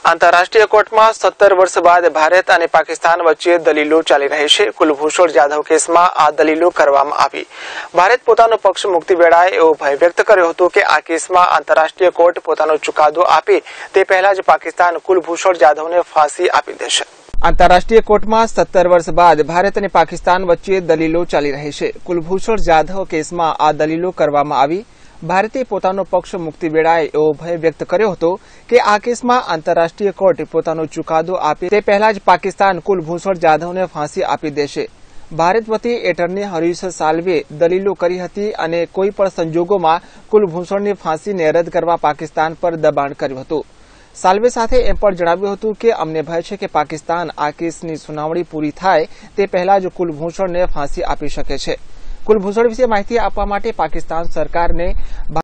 આંતરરાષ્ટ્રીય કોર્ટમાં 17 વર્ષ બાદ ભારત અને પાકિસ્તાન વચ્ચે દલીલો ચાલી રહી છે। કુલભૂષણ જાધવ કેસમાં આ દલીલો કરવામાં આવી। ભારત પોતાનો પક્ષ મુક્તિ વેળાએ એવો ભય વ્યક્ત કર્યો હતો કે આ કેસમાં આંતરરાષ્ટ્રીય કોર્ટ પોતાનો ચુકાદો આપે તે પહેલા જ પાકિસ્તાન કુલભૂષણ જાધવને ફાંસી આપી દેશે। આંતરરાષ્ટ્રીય કોર્ટમાં 17 વર્ષ બાદ ભારત અને પાકિસ્તાન વચ્ચે દલીલો ચાલી રહી છે। કુલભૂષણ જાધવ કેસમાં આ દલીલો કરવામાં આવી। ભારતે પોતાનો પક્ષ મુક્તિ વેળાએ એવો ભય વ્યક્ત કર્યો હતો કે આ કેસમાં આંતરરાષ્ટ્રીય કોર્ટ પોતાનો ચુકાદો આપે તે પહેલા જ પાકિસ્તાન કુલભૂષણ જાધવને ફાંસી આપી દેશે। ભારત વતી એટર્ની હરીશ સાલ્વે દલીલો કરી હતી અને કોઈ પણ સંજોગોમાં કુલભૂષણની ફાંસીને રદ કરવા પાકિસ્તાન પર દબાણ કર્યું હતું। સાલ્વે સાથે એમ પણ જણાવ્યું હતું કે અમને ભય છે કે પાકિસ્તાન આ કેસની સુનાવણી પૂરી થાય તે પહેલા જ કુલભૂષણને ફાંસી આપી શકે છે। કુલભૂષણ વિશે માહિતી આપવા માટે પાકિસ્તાન સરકારને